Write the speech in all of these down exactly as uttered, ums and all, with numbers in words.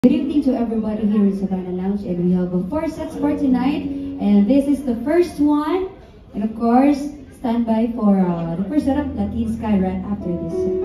Good evening to everybody here in Savannah Lounge, and we have uh, four sets for tonight, and this is the first one, and of course, stand by for uh, the first setup, Latin Sky, right after this set.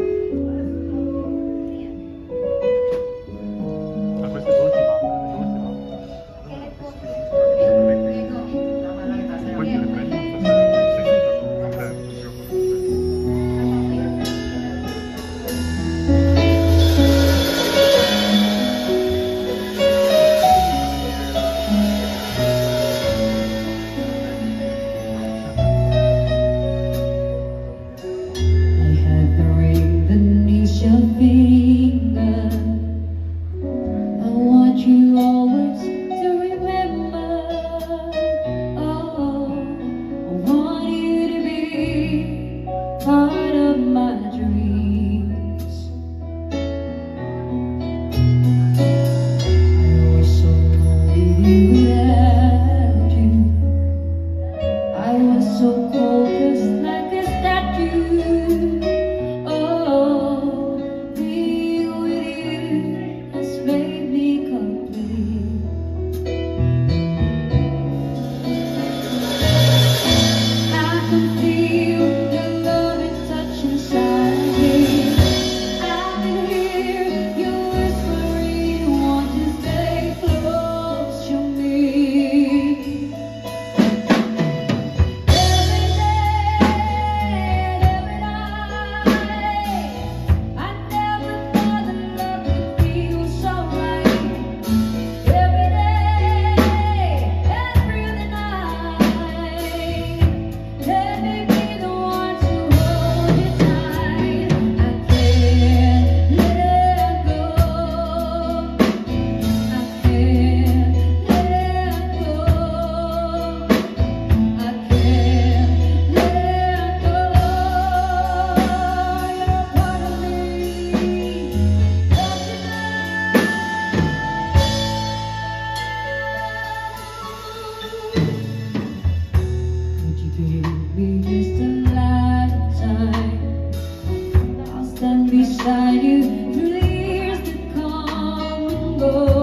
Beside you, through the years that come and go.